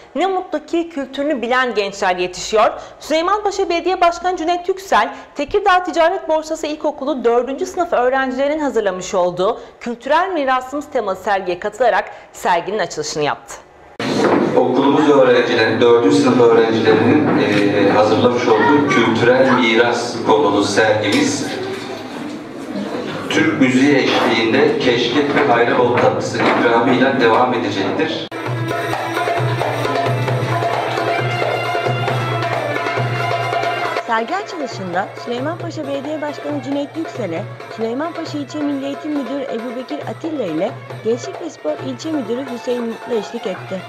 Ne mutlu ki kültürünü bilen gençler yetişiyor. Süleymanpaşa Belediye Başkanı Cüneyt Yüksel, Tekirdağ Ticaret Borsası İlkokulu 4. sınıf öğrencilerinin hazırlamış olduğu Kültürel Mirasımız temalı sergiye katılarak serginin açılışını yaptı. Okulumuz öğrencilerinin, 4. sınıf öğrencilerinin hazırlamış olduğu kültürel miras konulu sergimiz Türk müziği eşliğinde keşkek ve Hayrabolu tatlısı ikramıyla devam edecektir. Sergi açılışında Süleymanpaşa Belediye Başkanı Cüneyt Yüksel'e, Süleymanpaşa İlçe Milli Eğitim Müdürü Ebubekir Atilla ile Gençlik ve Spor İlçe Müdürü Hüseyin Mutlu eşlik etti.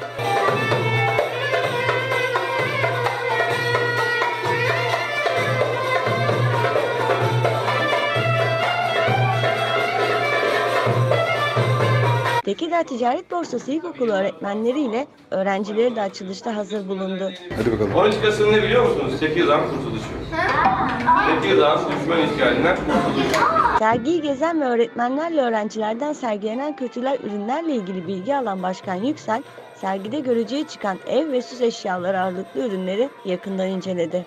Tekirdağ Ticaret Borsası İlkokulu öğretmenleri ile öğrencileri de açılışta hazır bulundu. Hadi bakalım. 12 Kasım ne biliyor musunuz? Tekirdağ'ın kurtuluşu. Tekirdağ'ın düşman işgalinden kurtuluşu. Sergiyi gezen ve öğretmenlerle öğrencilerden sergilenen kültürel ürünlerle ilgili bilgi alan Başkan Yüksel, sergide görücüye çıkan ev ve süs eşyaları ağırlıklı ürünleri yakından inceledi.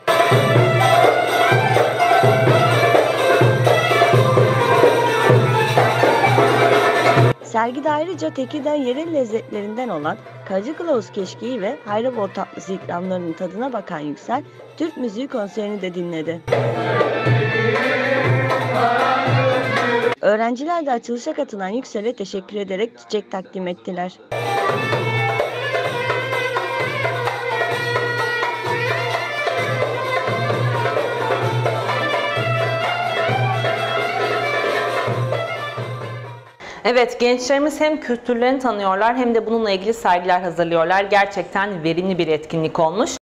Sergide ayrıca Tekirdağ yerel lezzetlerinden olan Kacı Kılavuz Keşkeği ve Hayrabolu tatlısı ikramlarının tadına bakan Yüksel, Türk müziği konserini de dinledi. Öğrenciler de açılışa katılan Yüksel'e teşekkür ederek çiçek takdim ettiler. Evet, gençlerimiz hem kültürlerini tanıyorlar hem de bununla ilgili sergiler hazırlıyorlar. Gerçekten verimli bir etkinlik olmuş.